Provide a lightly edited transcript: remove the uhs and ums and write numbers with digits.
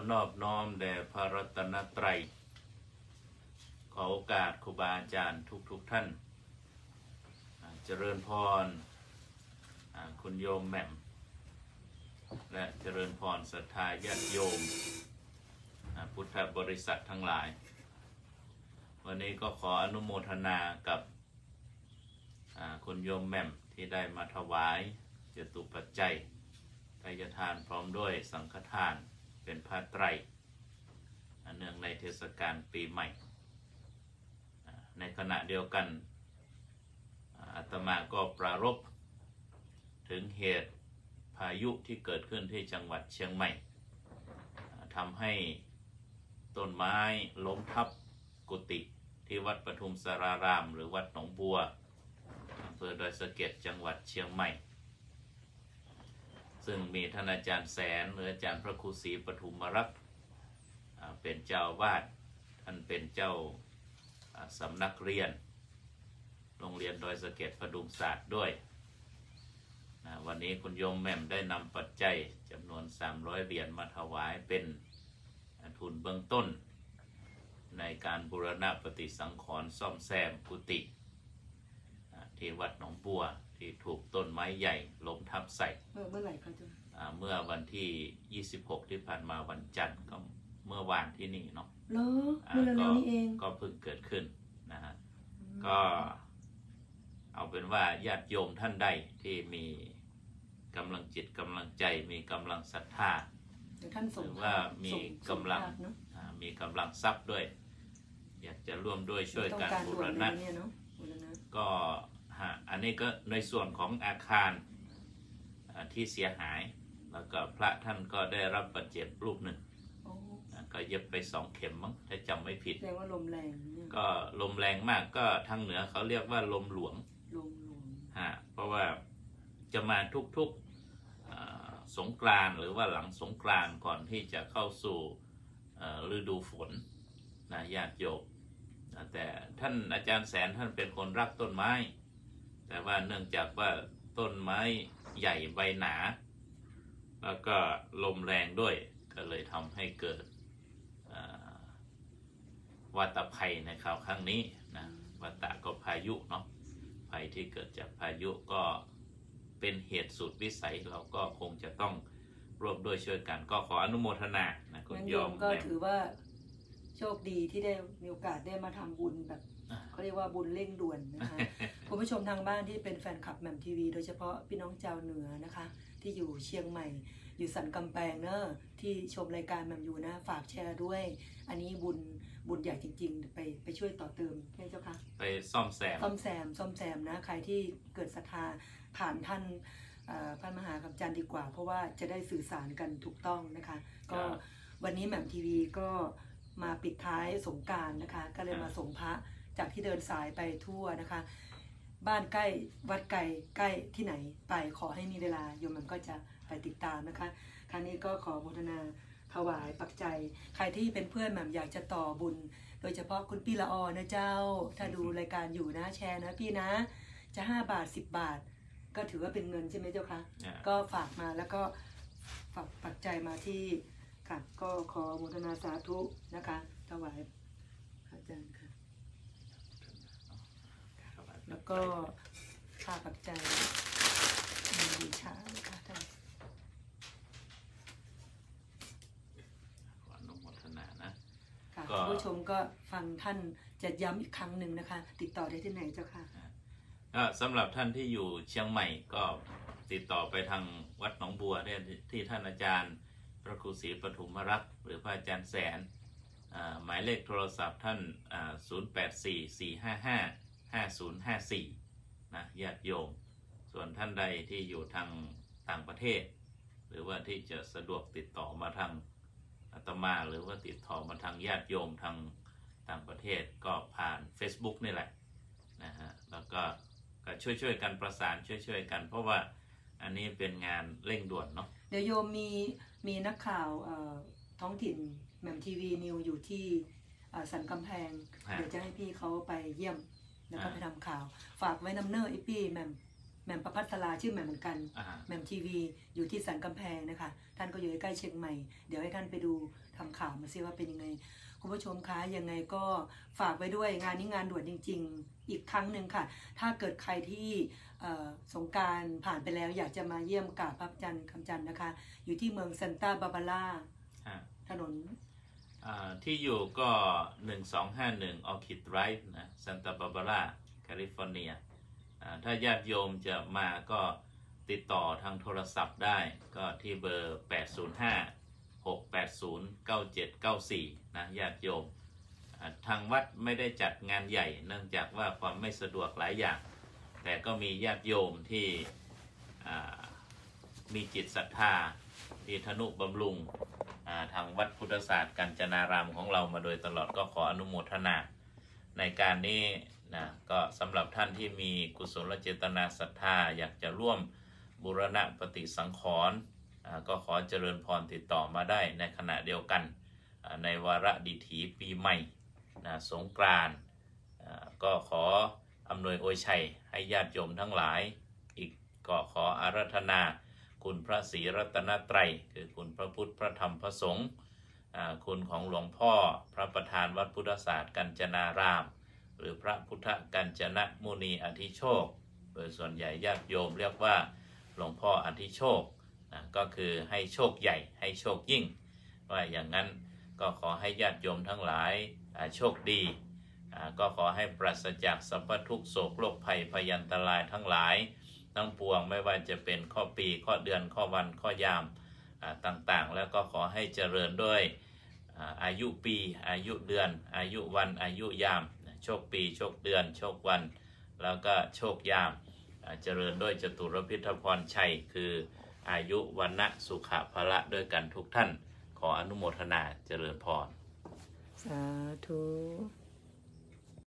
อนอบน้อมแด่พระรัตนตรัยขอโอกาสครูบาอาจารย์ทุกท่านเจริญพรคุณโยมแหม่มและเจริญพรศรัทธาญาติโยมพุทธบริษัททั้งหลายวันนี้ก็ขออนุโมทนากับคุณโยมแหม่มที่ได้มาถวายจตุปัจจัยทายทานพร้อมด้วยสังฆทานเป็นผ้าไตรเนื่องในเทศกาลปีใหม่ในขณะเดียวกันอาตมาก็ปรารภถึงเหตุพายุที่เกิดขึ้นที่จังหวัดเชียงใหม่ทำให้ต้นไม้ล้มทับกุฏิที่วัดปทุมสารารามหรือวัดหนองบัวอำเภอดอยสะเก็ดจังหวัดเชียงใหม่ซึ่งมีท่านอาจารย์แสนหรืออาจารย์พระครูศรีปทุมรักษ์เป็นเจ้าวาดท่านเป็นเจ้าสำนักเรียนโรงเรียนดอยสะเก็ดพดุงศาสตร์ด้วยวันนี้คุณโยมแหม่มได้นำปัจจัยจำนวน300 เหรียญมาถวายเป็นทุนเบื้องต้นในการบูรณะปฏิสังขรณ์ซ่อมแซมกุฏิที่วัดหนองบัวที่ถูกต้นไม้ใหญ่ล้มทับใส่เมื่อไหร่คะจ๊ะเมื่อวันที่26ที่ผ่านมาวันจันทร์ก็เมื่อวานที่นี่เนาะเมื่อเร็วนี้เองก็เพิ่งเกิดขึ้นนะฮะก็เอาเป็นว่าญาติโยมท่านใดที่มีกำลังจิตกำลังใจมีกำลังศรัทธาหรือว่ามีกำลังทรัพย์ด้วยอยากจะร่วมด้วยช่วยการบูรณะก็อันนี้ก็ในส่วนของอาคารที่เสียหายแล้วก็พระท่านก็ได้รับบาดเจ็บรูปหนึ่งก็เย็บไป2 เข็มมั้งถ้าจำไม่ผิดแสดงว่าลมแรงก็ลมแรงมากก็ทางเหนือเขาเรียกว่าลมหลวงเพราะว่าจะมาทุกสงกรานต์หรือว่าหลังสงกรานต์ก่อนที่จะเข้าสู่ฤดูฝนนะญาติโยมแต่ท่านอาจารย์แสนท่านเป็นคนรักต้นไม้แต่ว่าเนื่องจากว่าต้นไม้ใหญ่ใบหนาแล้วก็ลมแรงด้วยก็เลยทำให้เกิดวัฏภัยในคราวครั้งนี้นะวัฏก็พายุเนาะภัยที่เกิดจากพายุก็เป็นเหตุสุดวิสัยเราก็คงจะต้องร่วมด้วยช่วยกันก็ขออนุโมทนานะคุณโยมก็ถือว่าโชคดีที่ได้มีโอกาสได้มาทำบุญแบบเขาเรียกว่าบุญเร่งด่วนนะคะ คุณผู้ชมทางบ้านที่เป็นแฟนคลับแหม่มทีวีโดยเฉพาะพี่น้องชาวเหนือนะคะที่อยู่เชียงใหม่อยู่สันกำแพงเนอะที่ชมรายการแหม่มอยู่นะฝากแชร์ด้วยอันนี้บุญใหญ่จริงๆไปช่วยต่อเติมใช่เจ้าคะไปซ่อมแซมนะใครที่เกิดศรัทธาผ่านท่านพระมหากำจันดีกว่าเพราะว่าจะได้สื่อสารกันถูกต้องนะคะก็วันนี้แหม่มทีวีก็มาปิดท้ายสงกรานต์นะคะก็เลยมาส่งพระจากที่เดินสายไปทั่วนะคะบ้านใกล้วัดไกลใกล้ที่ไหนไปขอให้มีเวลาโยมมันก็จะไปติดตามนะคะครั้งนี้ก็ขอโมทนาถวายปัจจัยใครที่เป็นเพื่อนแหม่มอยากจะต่อบุญโดยเฉพาะคุณพี่ละออนะเจ้าถ้าดูรายการอยู่นะแชร์นะพี่นะจะ5 บาท10 บาทก็ถือว่าเป็นเงินใช่ไหมเจ้าคะก็ฝากมาแล้วก็ฝากปัจจัยมาที่ค่ะก็ขอโมทนาสาธุนะคะถวายอาจารย์ค่ะแล้วก็ค่าปัจจัยมีบูชาค่ะท่านขออนุโมทนานะค่ะคุณผู้ชมก็ฟังท่านจะย้ำอีกครั้งหนึ่งนะคะติดต่อได้ที่ไหนเจ้าค่ะสำหรับท่านที่อยู่เชียงใหม่ก็ติดต่อไปทางวัดหนองบัวได้ที่ท่านอาจารย์พระครูศรีปทุมรักษ์หรือพระอาจารย์แสนหมายเลขโทรศัพท์ท่าน0844555054นะญาติโยมส่วนท่านใดที่อยู่ทางต่างประเทศหรือว่าที่จะสะดวกติดต่อมาทางอาตมาหรือว่าติดต่อมาทางญาติโยมทางต่างประเทศก็ผ่าน Facebook นี่แหละนะฮะแล้วก็ช่วยกันประสานช่วยกันเพราะว่าอันนี้เป็นงานเร่งด่วนเนาะเดี๋ยวโยมมีนักข่าวท้องถิ่นแหม่มทีวีนิวอยู่ที่สันกำแพงเดี๋ยวจะให้พี่เขาไปเยี่ยมแล้วก็ไปทำข่าวฝากไว้นำเนอร์ไอพี่แหม่มแหม่มประภัสราชื่อแหม่มเหมือนกันอ่าแหม่มทีวีอยู่ที่สันกำแพงนะคะท่านก็อยู่ใกล้เชียงใหม่เดี๋ยวให้ท่านไปดูทำข่าวมาซิว่าเป็นยังไงคุณผู้ชมคะยังไงก็ฝากไว้ด้วยงานนี้งานด่วนจริงๆอีกครั้งหนึ่งค่ะถ้าเกิดใครที่สงกรานต์ผ่านไปแล้วอยากจะมาเยี่ยมกราบพระจันทร์คำจันทร์นะคะอยู่ที่เมืองซันตาบาบาร่าถนนที่อยู่ก็ 1251 Orchid Drive นะ Santa Barbara แคลิฟอร์เนียถ้าญาติโยมจะมาก็ติดต่อทางโทรศัพท์ได้ก็ที่เบอร์ 805-680-9794 นะญาติโยมทางวัดไม่ได้จัดงานใหญ่เนื่องจากว่าความไม่สะดวกหลายอย่างแต่ก็มีญาติโยมที่มีจิตศรัทธาที่ทนุบำรุงทางวัดพุทธศาสตร์กัญจนารามของเรามาโดยตลอดก็ขออนุโมทนาในการนี้นะก็สำหรับท่านที่มีกุศลเจตนาศรัทธาอยากจะร่วมบูรณะปฏิสังขรณ์ก็ขอเจริญพรติดต่อมาได้ในขณะเดียวกันในวาระดิถีปีใหม่สงกรานต์ก็ขออำนวยอวยชัยให้ญาติโยมทั้งหลายอีกก็ขออาราธนาคุณพระศรีรัตนตรัยคือคุณพระพุทธพระธรรมพระสงฆ์คุณของหลวงพ่อพระประธานวัดพุทธศาสตร์กัญจนารามหรือพระพุทธกัญจนมุนีอธิโชคโดยส่วนใหญ่ญาติโยมเรียกว่าหลวงพ่ออธิโชคก็คือให้โชคใหญ่ให้โชคยิ่งว่าอย่างนั้นก็ขอให้ญาติโยมทั้งหลายโชคดีก็ขอให้ปราศจากสัพพทุกข์โศกโรคภัยพยันตรายทั้งหลายทั้งปวงไม่ว่าจะเป็นข้อปีข้อเดือนข้อวันข้อยามต่างๆแล้วก็ขอให้เจริญด้วยอายุปีอายุเดือนอายุวันอายุยามโชคปีโชคเดือนโชควันแล้วก็โชคยามเจริญด้วยจตุรพิธพรชัยคืออายุวันนะสุขะพละด้วยกันทุกท่านขออนุโมทนาเจริญพรสาธุ